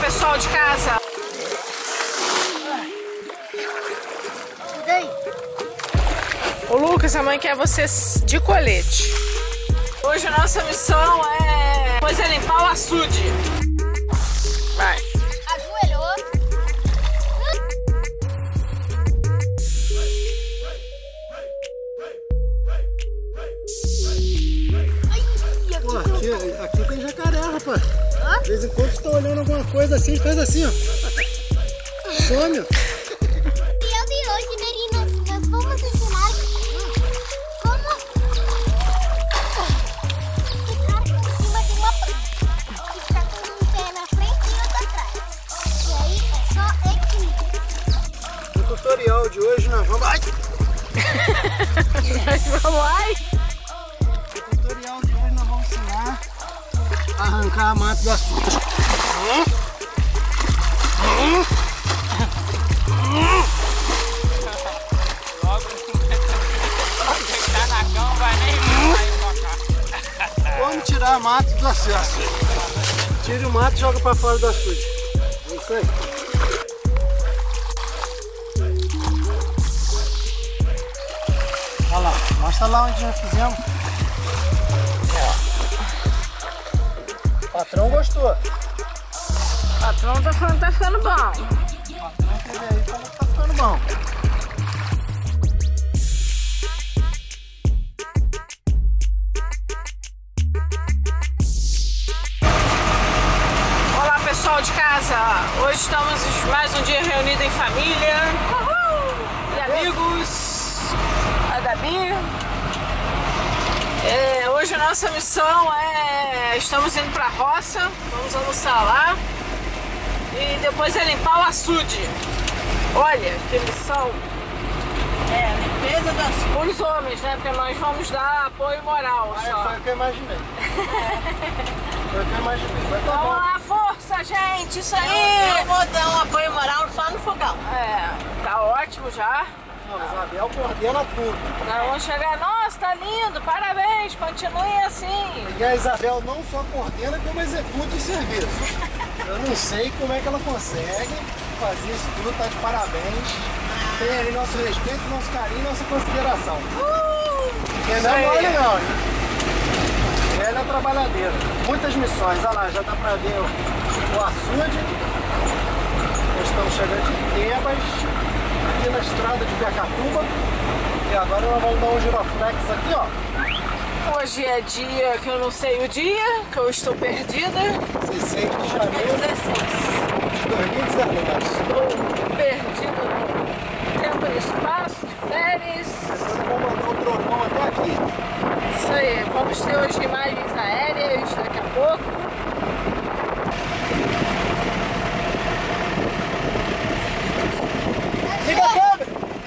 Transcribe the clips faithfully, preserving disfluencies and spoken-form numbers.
pessoal de casa. E daí? Ô Lucas, a mãe quer você de colete. Hoje a nossa missão é, pois é limpar o açude. Vai. Ajoelhou. Pô, aqui, aqui tem jacaré, rapaz. Hã? De vez em quando você tá olhando alguma coisa assim, faz assim, ó. Some. E eu de hoje, meninas, nós vamos ensinar como ficar em cima de uma planta. Ficar com um pé na frente e outro atrás. E aí é só equilíbrio. No tutorial de hoje nós vamos... Ai! Nós vamos lá. No tutorial de hoje nós vamos ensinar a arrancar a mata do açude. Vamos tirar a mata do açude. Tira o mato e joga para fora do açude. É isso aí. Olha lá, mostra lá onde já fizemos. O patrão gostou. O patrão tá falando que tá ficando bom. O patrão teve aí falando que tá ficando bom. Olá pessoal de casa. Hoje estamos mais um dia reunidos em família. Uhul! E amigos. A Gabi. É, hoje a nossa missão é... Estamos indo pra roça. Vamos almoçar lá. E depois é limpar o açude. Olha, que missão. É, limpeza do açude. Os homens, né? Porque nós vamos dar apoio moral Ah, só. foi o que eu imaginei. Foi o que eu imaginei. Vai tá Vamos bom. lá, força, gente. Isso aí. Eu vou dar um apoio moral só no fogão. É, tá ótimo já. Não, o Isabel coordena tudo. Nós vamos chegar, nossa, tá lindo, parabéns, continuem assim. E a Isabel não só coordena, como executa o serviço. Eu não sei como é que ela consegue fazer isso tudo, tá de parabéns. Tem aí nosso respeito, nosso carinho, nossa consideração. Uh, Porque isso não é aí. mole não, hein? Ela é trabalhadeira. Muitas missões, olha lá, já dá pra ver o, o açude. Nós estamos chegando de Tebas. Aqui na estrada de Piacatuba. E agora nós vamos dar um giroflex aqui, ó. Hoje é dia que eu não sei o dia, que eu estou perdida. dezesseis de janeiro de dois mil e dezenove. Estou perdida no tempo e espaço, de férias. Depois vamos mandar o trovão até aqui. Isso aí, vamos ter hoje imagens aéreas daqui a pouco. Liga a câmera!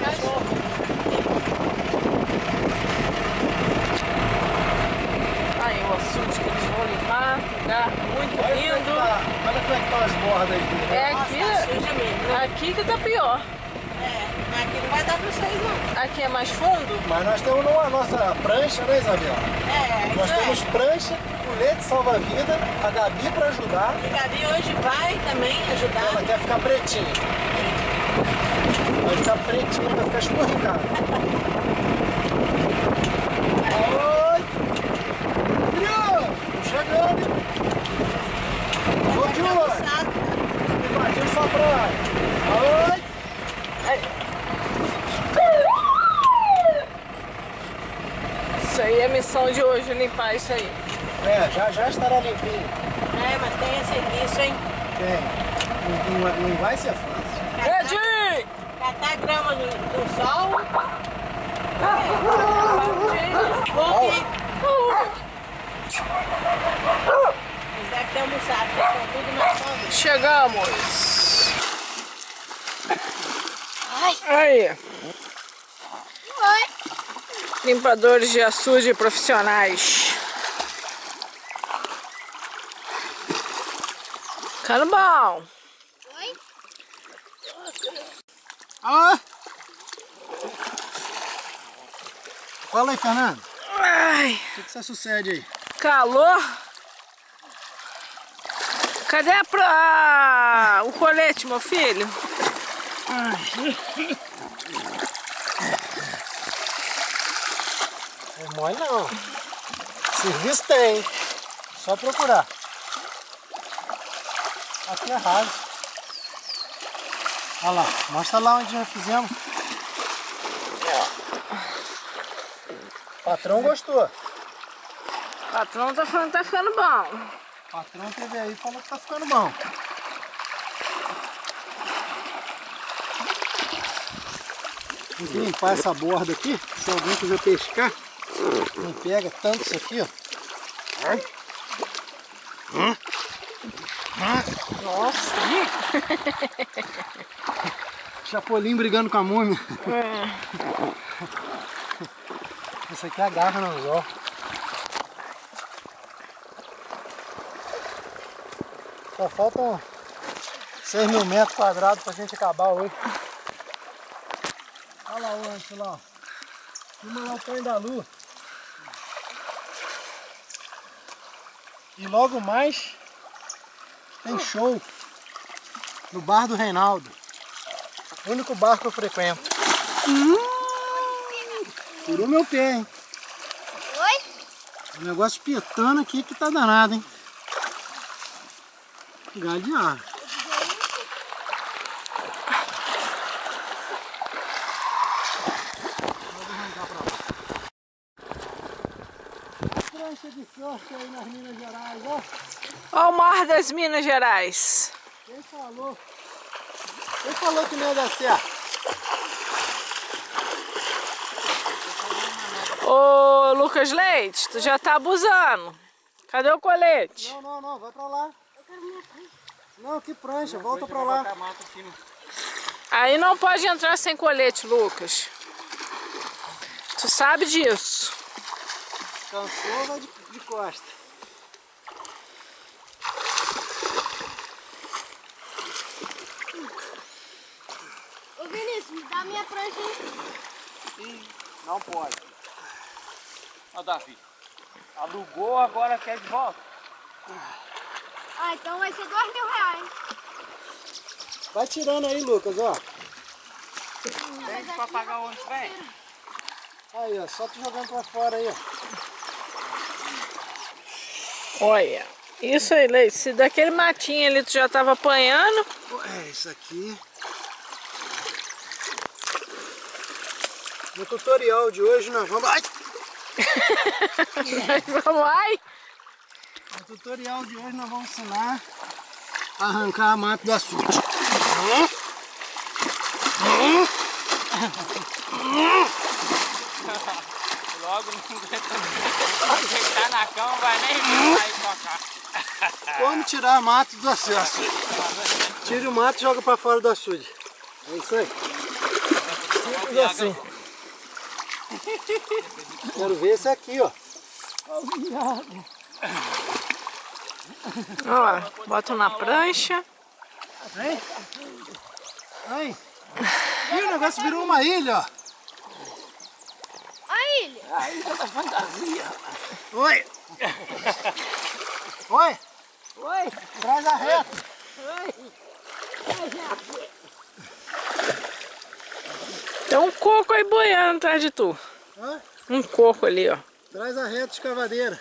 Aí o açude que eles vão limpar, lugar muito Olha como é que lindo. tá- olha como é que estão as bordas dele. É Nossa, aqui, tá suja mesmo, né? aqui que tá pior. É, mas aqui não vai dar pra vocês não. Aqui é mais fundo. Mas nós temos a nossa prancha, né, Isabel? É, Nós isso temos é. prancha, colete salva-vida, a Gabi para ajudar. A Gabi hoje vai também ajudar. Ela quer ficar pretinha. Vai ficar pretinha, vai ficar escorregada. Oi! Trio! Tô chegando, hein? Tô de olho. Cansado. Invadindo só pra lá. Oi! Isso aí é a missão de hoje, limpar isso aí. É, já já estará limpinho. É, mas tem esse serviço, hein? Tem. Não, não- não vai ser fácil. Catar, Edi! catar grama no, no sol. Olha. Eles devem ter almoçado, estão tudo na sombra. Chegamos! Ai, Aí, oi. limpadores de açude profissionais. Ficando bom! Oi. Ah! Fala aí, Fernando. Ai, O que, que, que sucede aí? calor! Cadê a pro... ah, o colete, meu filho? Não é mole não. Serviço tem. Só procurar. Aqui é raso. Olha lá. Mostra lá onde já fizemos. O patrão gostou. O patrão tá falando que tá ficando bom. O patrão teve aí e falou que tá ficando bom. Tem que limpar essa borda aqui. Se alguém quiser pescar, não pega tanto isso aqui, ó. Nossa! Chapolin brigando com a múmia. É. Essa aqui agarra no anzol. Só faltam seis mil metros quadrados pra gente acabar hoje. Olha lá o antes lá, ó. Filma lá o Tonho da Lua. E logo mais tem show no bar do Reinaldo. O único bar que eu frequento. Furou meu pé, hein? Oi? O negócio pietando aqui que tá danado, hein? Galho de ar. Prancha de sorte aí nas Minas Gerais, ó. Olha o mar das Minas Gerais. Quem falou? Quem falou que não ia dar certo? Ô Lucas Leite, tu já tá abusando. Cadê o colete? Não, não, não, vai pra lá. Não, que prancha, volta pra lá. Aí não pode entrar sem colete, Lucas. Tu sabe disso. Cansou, vai de, de costa. Ô Vinícius, me dá a minha prancha aí. Sim, não pode. Ó, Davi, alugou, agora quer de volta? Ah, então vai ser dois mil reais. Vai tirando aí, Lucas, ó. Tem pra pagar onde vem? Aí, ó, só tu jogando pra fora aí, ó. Olha, isso aí, Leite. Se daquele matinho ali tu já tava apanhando. É, isso aqui. No tutorial de hoje nós vamos... Ai! Vamos lá. No tutorial de hoje nós vamos ensinar a arrancar a mata do açude. Logo não deitar na cama, vai nem sair tocar. Como tirar a mata do açude? Tire o mato e joga pra fora do açude. É isso aí. Simples assim. Quero ver esse aqui, ó. Olha lá, bota na prancha. Vem. Vem. Ih, o negócio virou uma ilha, ó. A ilha. A ilha da fantasia. Oi. Oi. Oi. Traz a reta. Tem um coco aí boiando atrás de tu. Hã? Um coco ali, ó. Traz a reta escavadeira.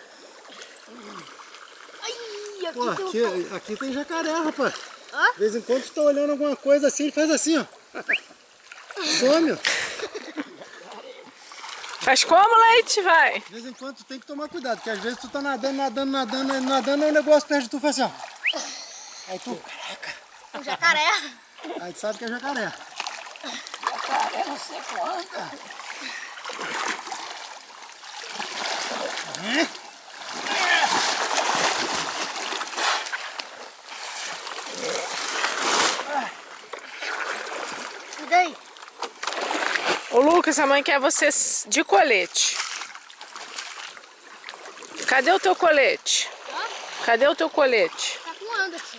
Ai, aqui Pô, tem um... aqui, aqui tem jacaré, rapaz. Hã? De vez em quando tu tá olhando alguma coisa assim, ele faz assim, ó. Some, ó. Faz como, Leite? Vai. De vez em quando tu tem que tomar cuidado, porque às vezes tu tá nadando, nadando, nadando, nadando, aí o negócio perto de tu faz assim, ó. Aí tu, caraca. Um jacaré. Aí tu sabe que é jacaré. Jacaré não sei quanto. E daí? Ô Lucas, a mãe quer você de colete. Cadê o teu colete? Hã? Cadê o teu colete? Tá com Anderson.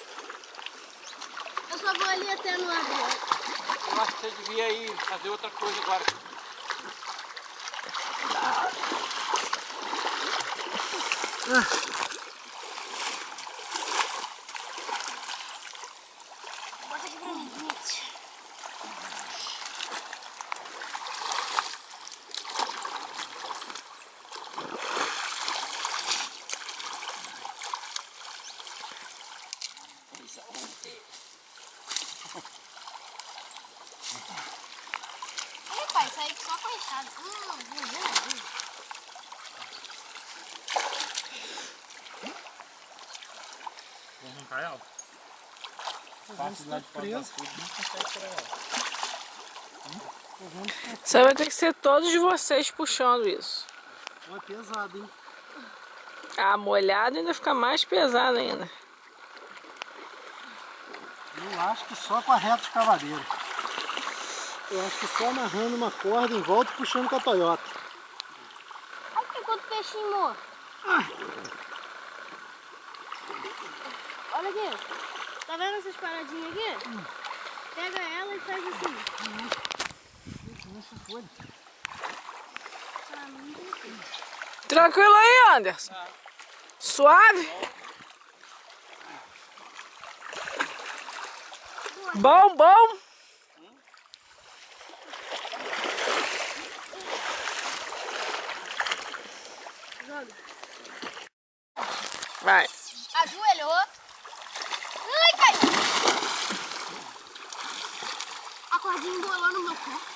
Eu só vou ali até no avião. Eu acho que você devia ir fazer outra coisa agora. Ei, pai, isso aí só com a enxada. Hum, hum, hum, hum. Não cai alto. Passa lá de preso. Isso aí vai ter que ser todos vocês puxando isso. É pesado, hein? Ah, molhado ainda fica mais pesado ainda. Eu acho que só com a reta escavadeira. Eu acho que só amarrando uma corda em volta e puxando com a Toyota. Ai, tem quanto peixinho, amor? Olha aqui. Tá vendo essas paradinhas aqui? Hum. Pega ela e faz assim. Hum. Isso foi. Ah, não tem. Tranquilo aí, Anderson? Suave? Bom, bom. Joga. Vai. Ajoelhou. Ai, caiu. A cordinha embolou no meu pé.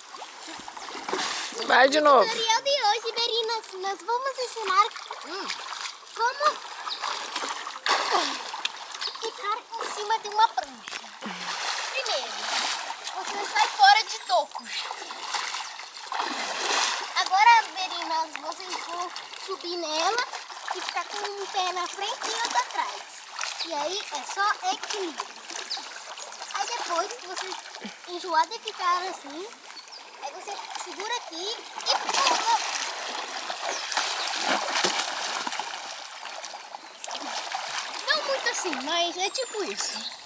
Vai de novo. No tutorial de hoje, Berinas, nós vamos ensinar hum, como ficar em cima de uma prancha. Primeiro, você sai fora de tocos. Agora, Berinas, vocês vão subir nela e ficar com um pé na frente e outro atrás. E aí é só equilíbrio. Aí depois que vocês enjoar de ficar assim, aí você segura aqui e pula. Não muito assim, mas é tipo isso.